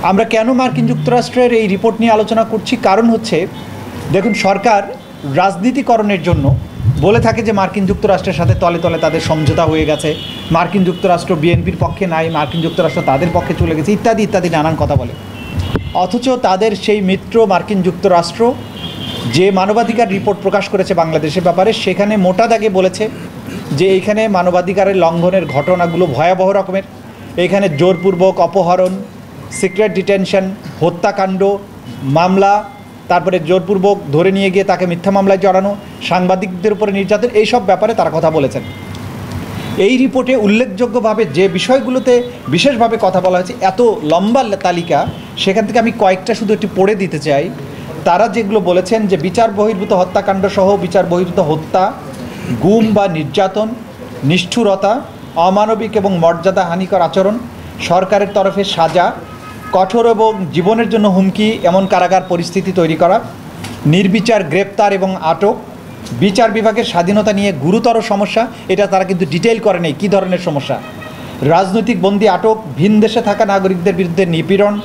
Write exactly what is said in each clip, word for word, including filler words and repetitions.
আমরা কেন মার্কিন যুক্তরাষ্ট্রের এই রিপোর্ট নিয়ে আলোচনা করছি, কারণ হচ্ছে দেখুন, সরকার রাজনীতিকরণের জন্য বলে থাকে যে মার্কিন যুক্তরাষ্ট্রের সাথে তলে তলে তাদের সমঝোতা হয়ে গেছে, মার্কিন যুক্তরাষ্ট্র বিএনপির পক্ষে নাই, মার্কিন যুক্তরাষ্ট্র তাদের পক্ষে চলে গেছে, ইত্যাদি ইত্যাদি নানান কথা বলে। অথচ তাদের সেই মিত্র মার্কিন যুক্তরাষ্ট্র যে মানবাধিকার রিপোর্ট প্রকাশ করেছে বাংলাদেশের ব্যাপারে, সেখানে মোটা দাগে বলেছে যে এইখানে মানবাধিকারের লঙ্ঘনের ঘটনাগুলো ভয়াবহ রকমের। এখানে জোরপূর্বক অপহরণ, সিক্রেট ডিটেনশন, হত্যাকাণ্ড, মামলা, তারপরে জোরপূর্বক ধরে নিয়ে গিয়ে তাকে মিথ্যা মামলায় জড়ানো, সাংবাদিকদের উপরে নির্যাতন, এই সব ব্যাপারে তারা কথা বলেছেন। এই রিপোর্টে উল্লেখযোগ্যভাবে যে বিষয়গুলোতে বিশেষভাবে কথা বলা হয়েছে, এত লম্বা তালিকা, সেখান থেকে আমি কয়েকটা শুধু একটু পড়ে দিতে চাই। তারা যেগুলো বলেছেন যে বিচার বহির্ভূত হত্যাকাণ্ড সহ বিচার বহির্ভূত হত্যা, গুম বা নির্যাতন, নিষ্ঠুরতা, অমানবিক এবং মর্যাদাহানিকর আচরণ, সরকারের তরফে সাজা, কঠোর এবং জীবনের জন্য হুমকি এমন কারাগার পরিস্থিতি তৈরি করা, নির্বিচার গ্রেপ্তার এবং আটক, বিচার বিভাগের স্বাধীনতা নিয়ে গুরুতর সমস্যা, এটা তারা কিন্তু ডিটেইল করে নেই কী ধরনের সমস্যা, রাজনৈতিক বন্দী আটক, ভিন দেশে থাকা নাগরিকদের বিরুদ্ধে নিপীড়ন,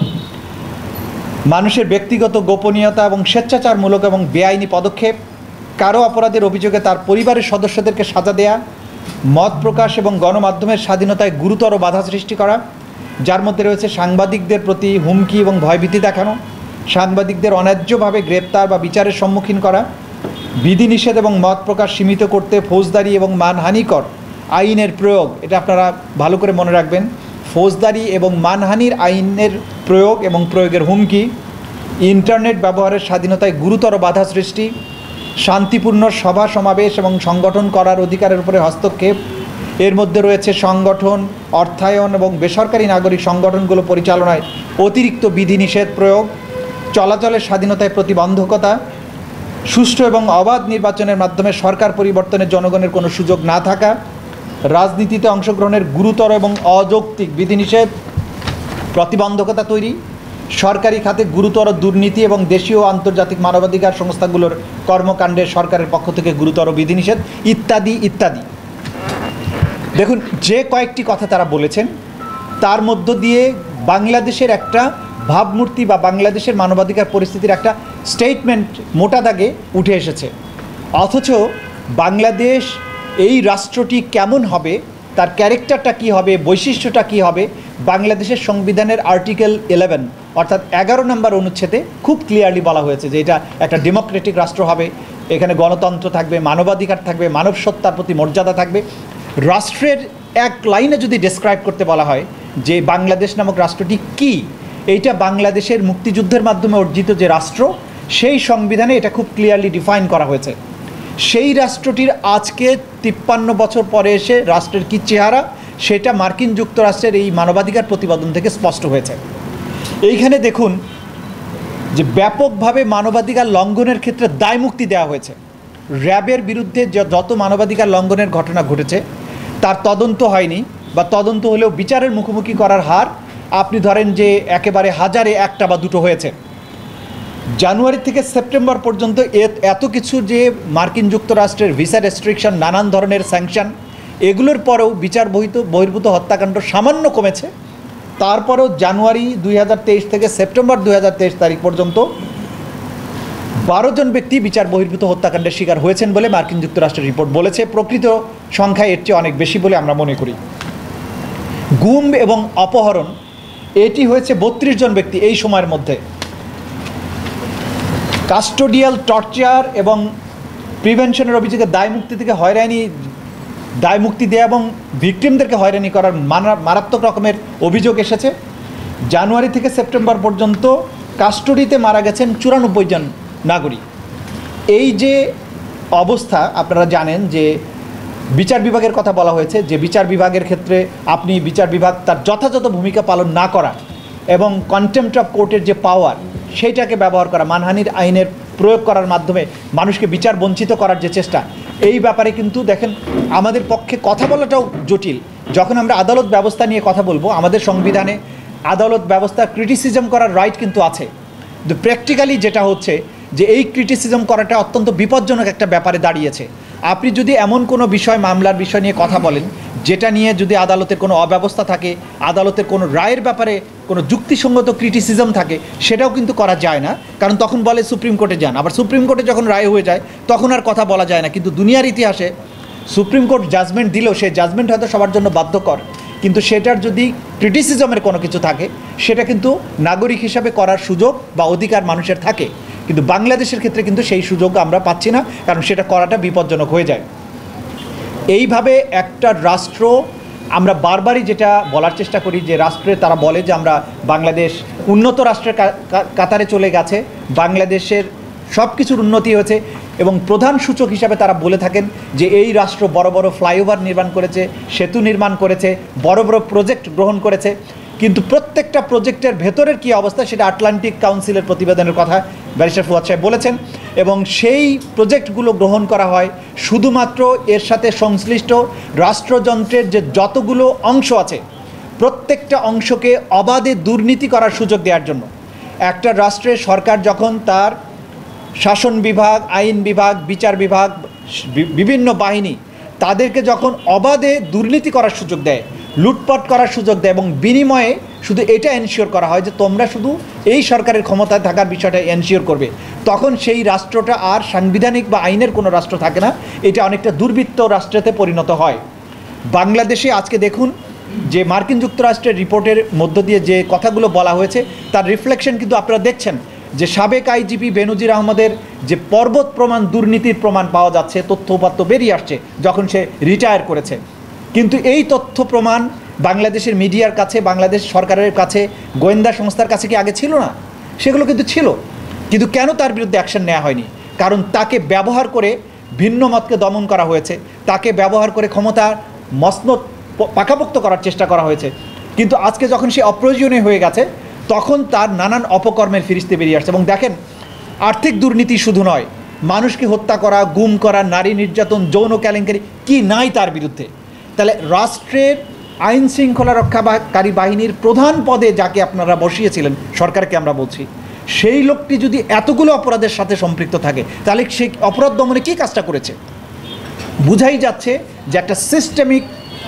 মানুষের ব্যক্তিগত গোপনীয়তা এবং স্বেচ্ছাচারমূলক এবং বেআইনি পদক্ষেপ, কারো অপরাধের অভিযোগে তার পরিবারের সদস্যদেরকে সাজা দেয়া, মত প্রকাশ এবং গণমাধ্যমের স্বাধীনতায় গুরুতর বাধা সৃষ্টি করা, যার মধ্যে রয়েছে সাংবাদিকদের প্রতি হুমকি এবং ভয়ভীতি দেখানো, সাংবাদিকদের অন্যায্যভাবে গ্রেপ্তার বা বিচারের সম্মুখীন করা, বিধিনিষেধ এবং মত প্রকাশ সীমিত করতে ফৌজদারি এবং মানহানিকর আইনের প্রয়োগ, এটা আপনারা ভালো করে মনে রাখবেন, ফৌজদারি এবং মানহানির আইনের প্রয়োগ এবং প্রয়োগের হুমকি, ইন্টারনেট ব্যবহারের স্বাধীনতায় গুরুতর বাধা সৃষ্টি, শান্তিপূর্ণ সভা সমাবেশ এবং সংগঠন করার অধিকারের উপরে হস্তক্ষেপ, এর মধ্যে রয়েছে সংগঠন, অর্থায়ন এবং বেসরকারি নাগরিক সংগঠনগুলো পরিচালনায় অতিরিক্ত বিধিনিষেধ প্রয়োগ, চলাচলের স্বাধীনতায় প্রতিবন্ধকতা, সুষ্ঠু এবং অবাধ নির্বাচনের মাধ্যমে সরকার পরিবর্তনের জনগণের কোনো সুযোগ না থাকা, রাজনীতিতে অংশগ্রহণের গুরুতর এবং অযৌক্তিক বিধিনিষেধ, প্রতিবন্ধকতা তৈরি, সরকারি খাতে গুরুতর দুর্নীতি এবং দেশীয় ও আন্তর্জাতিক মানবাধিকার সংস্থাগুলোর কর্মকাণ্ডে সরকারের পক্ষ থেকে গুরুতর বিধিনিষেধ, ইত্যাদি ইত্যাদি। দেখুন, যে কয়েকটি কথা তারা বলেছেন, তার মধ্য দিয়ে বাংলাদেশের একটা ভাবমূর্তি বা বাংলাদেশের মানবাধিকার পরিস্থিতির একটা স্টেটমেন্ট মোটা দাগে উঠে এসেছে। অথচ বাংলাদেশ এই রাষ্ট্রটি কেমন হবে, তার ক্যারেক্টারটা কী হবে, বৈশিষ্ট্যটা কী হবে, বাংলাদেশের সংবিধানের আর্টিকেল ইলেভেন অর্থাৎ এগারো নম্বর অনুচ্ছেদে খুব ক্লিয়ারলি বলা হয়েছে যে এটা একটা ডেমোক্রেটিক রাষ্ট্র হবে, এখানে গণতন্ত্র থাকবে, মানবাধিকার থাকবে, মানব সত্তার প্রতি মর্যাদা থাকবে। রাষ্ট্রের এক লাইনে যদি ডেসক্রাইব করতে বলা হয় যে বাংলাদেশ নামক রাষ্ট্রটি কী, এইটা বাংলাদেশের মুক্তিযুদ্ধের মাধ্যমে অর্জিত যে রাষ্ট্র, সেই সংবিধানে এটা খুব ক্লিয়ারলি ডিফাইন করা হয়েছে। সেই রাষ্ট্রটির আজকে তিপ্পান্ন বছর পরে এসে রাষ্ট্রের কী চেহারা, সেটা মার্কিন যুক্তরাষ্ট্রের এই মানবাধিকার প্রতিবেদন থেকে স্পষ্ট হয়েছে। এইখানে দেখুন যে ব্যাপকভাবে মানবাধিকার লঙ্ঘনের ক্ষেত্রে দায়মুক্তি দেওয়া হয়েছে। র্যাবের বিরুদ্ধে যত মানবাধিকার লঙ্ঘনের ঘটনা ঘটেছে তার তদন্ত হয়নি, বা তদন্ত হলেও বিচারের মুখোমুখি করার হার আপনি ধরেন যে একেবারে হাজারে একটা বা দুটো হয়েছে। জানুয়ারি থেকে সেপ্টেম্বর পর্যন্ত এত কিছু যে মার্কিন যুক্তরাষ্ট্রের ভিসা রেস্ট্রিকশন, নানান ধরনের স্যাংশন, এগুলোর পরেও বিচার বহিত বহির্ভূত হত্যাকাণ্ড সামান্য কমেছে। তারপরেও জানুয়ারি দুই হাজার তেইশ থেকে সেপ্টেম্বর দুই হাজার তেইশ তারিখ পর্যন্ত বারো জন ব্যক্তি বিচার বহির্ভূত হত্যাকাণ্ডের শিকার হয়েছেন বলে মার্কিন যুক্তরাষ্ট্রের রিপোর্ট বলেছে। প্রকৃত সংখ্যা এর চেয়ে অনেক বেশি বলে আমরা মনে করি। গুম এবং অপহরণ এটি হয়েছে বত্রিশ জন ব্যক্তি এই সময়ের মধ্যে। কাস্টোডিয়াল টর্চার এবং প্রিভেনশনের অভিযোগে দায়মুক্তি থেকে হয়রানি দায়মুক্তি দেয়া এবং ভিকটিমদেরকে হয়রানি করার মারাত্মক রকমের অভিযোগ এসেছে। জানুয়ারি থেকে সেপ্টেম্বর পর্যন্ত কাস্টোডিতে মারা গেছেন চুরানব্বই জন নাগরিক। এই যে অবস্থা, আপনারা জানেন যে বিচার বিভাগের কথা বলা হয়েছে, যে বিচার বিভাগের ক্ষেত্রে আপনি বিচার বিভাগ তার যথাযথ ভূমিকা পালন না করা এবং কন্টেম্পট অফ কোর্টের যে পাওয়ার, সেইটাকে ব্যবহার করা, মানহানির আইনের প্রয়োগ করার মাধ্যমে মানুষকে বিচার বঞ্চিত করার যে চেষ্টা, এই ব্যাপারে কিন্তু দেখেন আমাদের পক্ষে কথা বলাটাও জটিল। যখন আমরা আদালত ব্যবস্থা নিয়ে কথা বলবো, আমাদের সংবিধানে আদালত ব্যবস্থা ক্রিটিসিজম করার রাইট কিন্তু আছে, কিন্তু প্র্যাকটিক্যালি যেটা হচ্ছে যে এই ক্রিটিসিজম করাটা অত্যন্ত বিপজ্জনক একটা ব্যাপারে দাঁড়িয়েছে। আপনি যদি এমন কোনো বিষয়, মামলার বিষয় নিয়ে কথা বলেন যেটা নিয়ে যদি আদালতের কোনো অব্যবস্থা থাকে, আদালতের কোনো রায়ের ব্যাপারে কোনো যুক্তিসঙ্গত ক্রিটিসিজম থাকে, সেটাও কিন্তু করা যায় না। কারণ তখন বলে সুপ্রিম কোর্টে যান, আবার সুপ্রিম কোর্টে যখন রায় হয়ে যায় তখন আর কথা বলা যায় না। কিন্তু দুনিয়ার ইতিহাসে সুপ্রিম কোর্ট জাজমেন্ট দিলেও সেই জাজমেন্ট হয়তো সবার জন্য বাধ্যকর, কিন্তু সেটার যদি ক্রিটিসিজমের কোনো কিছু থাকে সেটা কিন্তু নাগরিক হিসাবে করার সুযোগ বা অধিকার মানুষের থাকে। কিন্তু বাংলাদেশের ক্ষেত্রে কিন্তু সেই সুযোগ আমরা পাচ্ছি না, কারণ সেটা করাটা বিপজ্জনক হয়ে যায়। এইভাবে একটা রাষ্ট্র, আমরা বারবারই যেটা বলার চেষ্টা করি যে রাষ্ট্রে তারা বলে যে আমরা বাংলাদেশ উন্নত রাষ্ট্রের কাতারে চলে গেছে, বাংলাদেশের সব কিছুর উন্নতি হয়েছে, এবং প্রধান সূচক হিসাবে তারা বলে থাকেন যে এই রাষ্ট্র বড় বড় ফ্লাইওভার নির্মাণ করেছে, সেতু নির্মাণ করেছে, বড় বড় প্রজেক্ট গ্রহণ করেছে। কিন্তু প্রত্যেকটা প্রজেক্টের ভেতরের কী অবস্থা সেটা আটলান্টিক কাউন্সিলের প্রতিবেদনের কথা ব্যারিস্টার ফুয়াদ সাহেব বলেছেন। এবং সেই প্রজেক্টগুলো গ্রহণ করা হয় শুধুমাত্র এর সাথে সংশ্লিষ্ট রাষ্ট্রযন্ত্রের যে যতগুলো অংশ আছে প্রত্যেকটা অংশকে অবাধে দুর্নীতি করার সুযোগ দেওয়ার জন্য। একটা রাষ্ট্রের সরকার যখন তার শাসন বিভাগ, আইন বিভাগ, বিচার বিভাগ, বিভিন্ন বাহিনী তাদেরকে যখন অবাধে দুর্নীতি করার সুযোগ দেয়, লুটপাট করার সুযোগ দেয়, এবং বিনিময়ে শুধু এটা এনশিওর করা হয় যে তোমরা শুধু এই সরকারের ক্ষমতায় থাকার বিষয়টা এনশিওর করবে, তখন সেই রাষ্ট্রটা আর সাংবিধানিক বা আইনের কোনো রাষ্ট্র থাকে না, এটা অনেকটা দুর্বৃত্ত রাষ্ট্রেতে পরিণত হয়। বাংলাদেশে আজকে দেখুন যে মার্কিন যুক্তরাষ্ট্রের রিপোর্টের মধ্য দিয়ে যে কথাগুলো বলা হয়েছে তার রিফ্লেকশন কিন্তু আপনারা দেখছেন যে সাবেক আইজিপি বেনজির আহমদের যে পর্বত প্রমাণ দুর্নীতির প্রমাণ পাওয়া যাচ্ছে, তথ্য উপাত্ত বেরিয়ে আসছে যখন সে রিটায়ার করেছে। কিন্তু এই তথ্য প্রমাণ বাংলাদেশের মিডিয়ার কাছে, বাংলাদেশ সরকারের কাছে, গোয়েন্দা সংস্থার কাছে কি আগে ছিল না? সেগুলো কিন্তু ছিল, কিন্তু কেন তার বিরুদ্ধে অ্যাকশন নেওয়া হয়নি? কারণ তাকে ব্যবহার করে ভিন্ন মতকে দমন করা হয়েছে, তাকে ব্যবহার করে ক্ষমতার মসনদ পাকাপোক্ত করার চেষ্টা করা হয়েছে। কিন্তু আজকে যখন সে অপ্রয়োজনীয় হয়ে গেছে তখন তার নানান অপকর্মের ফিরিস্তে বেরিয়ে আসছে। এবং দেখেন, আর্থিক দুর্নীতি শুধু নয়, মানুষকে হত্যা করা, গুম করা, নারী নির্যাতন, যৌন কেলেঙ্কারি কি নাই তার বিরুদ্ধে? তাহলে রাষ্ট্রের আইন শৃঙ্খলা রক্ষাকারী বাহিনীর প্রধান পদে যাকে আপনারা বসিয়েছিলেন, সরকারকে আমরা বলছি, সেই লোকটি যদি এতগুলো অপরাধের সাথে সম্পৃক্ত থাকে তাহলে সে অপরাধ দমনে কী কাজটা করেছে? বুঝাই যাচ্ছে যে একটা সিস্টেমিক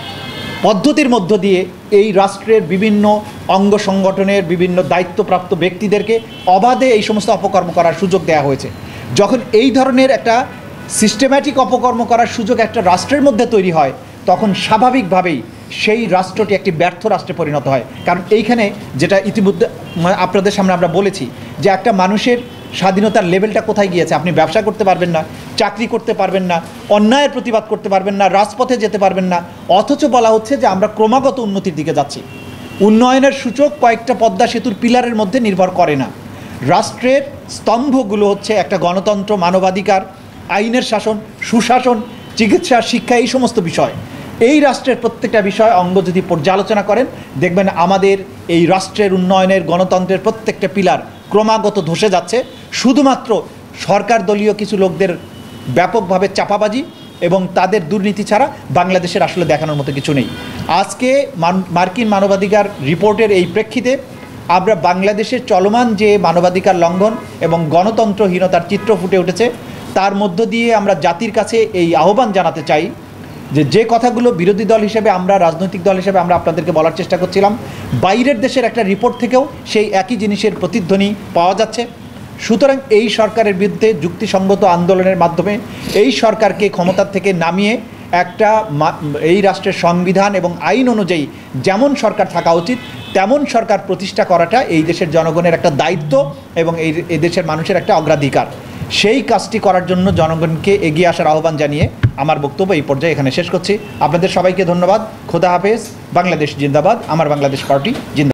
পদ্ধতির মধ্য দিয়ে এই রাষ্ট্রের বিভিন্ন অঙ্গ সংগঠনের বিভিন্ন দায়িত্বপ্রাপ্ত ব্যক্তিদেরকে অবাধে এই সমস্ত অপকর্ম করার সুযোগ দেওয়া হয়েছে। যখন এই ধরনের একটা সিস্টেম্যাটিক অপকর্ম করার সুযোগ একটা রাষ্ট্রের মধ্যে তৈরি হয় তখন স্বাভাবিকভাবেই সেই রাষ্ট্রটি একটি ব্যর্থ রাষ্ট্রে পরিণত হয়। কারণ এইখানে যেটা ইতিমধ্যে আপনাদের সামনে আমরা বলেছি যে একটা মানুষের স্বাধীনতার লেভেলটা কোথায় গিয়েছে। আপনি ব্যবসা করতে পারবেন না, চাকরি করতে পারবেন না, অন্যায়ের প্রতিবাদ করতে পারবেন না, রাজপথে যেতে পারবেন না, অথচ বলা হচ্ছে যে আমরা ক্রমাগত উন্নতির দিকে যাচ্ছি। উন্নয়নের সূচক কয়েকটা পদ্মা সেতুর পিলারের মধ্যে নির্ভর করে না। রাষ্ট্রের স্তম্ভগুলো হচ্ছে একটা গণতন্ত্র, মানবাধিকার, আইনের শাসন, সুশাসন, চিকিৎসা, শিক্ষা, এই সমস্ত বিষয়। এই রাষ্ট্রের প্রত্যেকটা বিষয় অঙ্গ যদি পর্যালোচনা করেন দেখবেন আমাদের এই রাষ্ট্রের উন্নয়নের, গণতন্ত্রের প্রত্যেকটা পিলার ক্রমাগত ধসে যাচ্ছে শুধুমাত্র সরকার দলীয় কিছু লোকদের ব্যাপকভাবে চাপাবাজি এবং তাদের দুর্নীতি ছাড়া বাংলাদেশের আসলে দেখানোর মতো কিছু নেই। আজকে মার্কিন মানবাধিকার রিপোর্টের এই প্রেক্ষিতে আমরা বাংলাদেশের চলমান যে মানবাধিকার লঙ্ঘন এবং গণতন্ত্রহীনতার চিত্র ফুটে উঠেছে তার মধ্য দিয়ে আমরা জাতির কাছে এই আহ্বান জানাতে চাই যে যে কথাগুলো বিরোধী দল হিসেবে আমরা, রাজনৈতিক দল হিসেবে আমরা আপনাদেরকে বলার চেষ্টা করছিলাম, বাইরের দেশের একটা রিপোর্ট থেকেও সেই একই জিনিসের প্রতিধ্বনি পাওয়া যাচ্ছে। সুতরাং এই সরকারের বিরুদ্ধে যুক্তিসঙ্গত আন্দোলনের মাধ্যমে এই সরকারকে ক্ষমতার থেকে নামিয়ে একটা এই রাষ্ট্রের সংবিধান এবং আইন অনুযায়ী যেমন সরকার থাকা উচিত তেমন সরকার প্রতিষ্ঠা করাটা এই দেশের জনগণের একটা দায়িত্ব এবং এই এই দেশের মানুষের একটা অগ্রাধিকার। সেই কাজটি করার জন্য জনগণকে এগিয়ে আসার আহ্বান জানিয়ে আমার বক্তব্য এই পর্যায়ে এখানে শেষ করছি। আপনাদের সবাইকে ধন্যবাদ। খোদা হাফেজ। বাংলাদেশ জিন্দাবাদ। আমার বাংলাদেশ পার্টি জিন্দাবাদ।